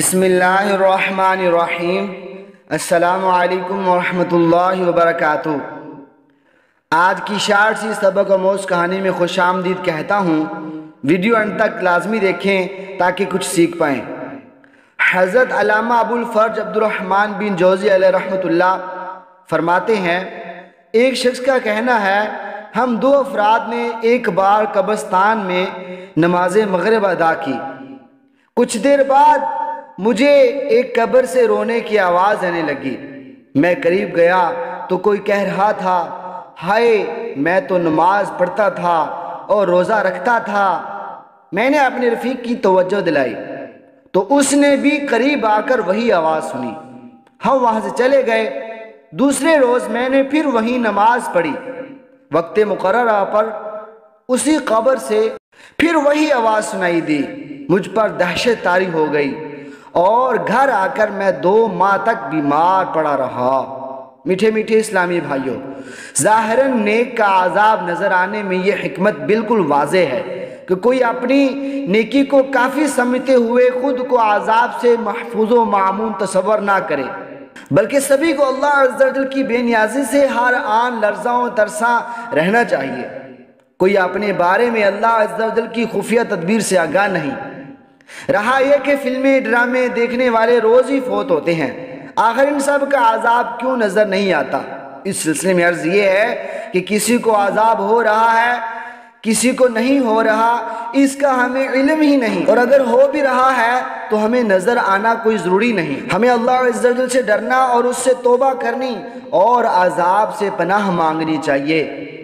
بسم اللہ الرحمن الرحیم۔ السلام علیکم ورحمۃ اللہ وبرکاتہ۔ آج کی شارٹ سی سبق آموز کہانی میں خوش آمدید کہتا ہوں۔ ویڈیو انت تک لازمی دیکھیں تاکہ کچھ سیکھ پائیں۔ حضرت علامہ ابو الفرج عبد الرحمن بن جوزی علیہ رحمۃ اللہ فرماتے ہیں، ایک شخص کا کہنا ہے ہم دو افراد نے ایک بار قبرستان میں نماز مغرب ادا کی۔ کچھ دیر بعد مجھے ایک قبر سے رونے کی آواز آنے لگی۔ میں قریب گیا تو کوئی کہہ رہا تھا، ہائے میں تو نماز پڑھتا تھا اور روزہ رکھتا تھا۔ میں نے اپنے رفیق کی توجہ دلائی تو اس نے بھی قریب آ کر وہی آواز سنی۔ ہم وہاں سے چلے گئے۔ دوسرے روز میں نے پھر وہی نماز پڑھی۔ وقت مقررہ پر اسی قبر سے پھر وہی آواز سنائی دی۔ مجھ پر دہشت طاری ہو گئی اور گھر آ کر میں 2 ماہ تک بیمار پڑا رہا۔ میٹھے میٹھے اسلامی بھائیوں، ظاہراً نیک کا عذاب نظر آنے میں یہ حکمت بالکل واضح ہے کہ کوئی اپنی نیکی کو کافی سمجھتے ہوئے خود کو عذاب سے محفوظ و معمون تصور نہ کرے، بلکہ سبھی کو اللہ عز و جل کی بے نیازی سے ہر آن لرزاں و ترساں رہنا چاہیے۔ کوئی اپنے بارے میں اللہ عز و جل کی خفیہ تدبیر سے آگاہ نہیں۔ رہا یہ کہ فلمیں ڈرامے دیکھنے والے روز ہی فوت ہوتے ہیں، آخر ان سب کا عذاب کیوں نظر نہیں آتا؟ اس سلسلے میں عرض یہ ہے کہ کسی کو عذاب ہو رہا ہے، کسی کو نہیں ہو رہا، اس کا ہمیں علم ہی نہیں، اور اگر ہو بھی رہا ہے تو ہمیں نظر آنا کوئی ضروری نہیں۔ ہمیں اللہ عز و جل سے ڈرنا اور اس سے توبہ کرنی اور عذاب سے پناہ مانگنی چاہیے۔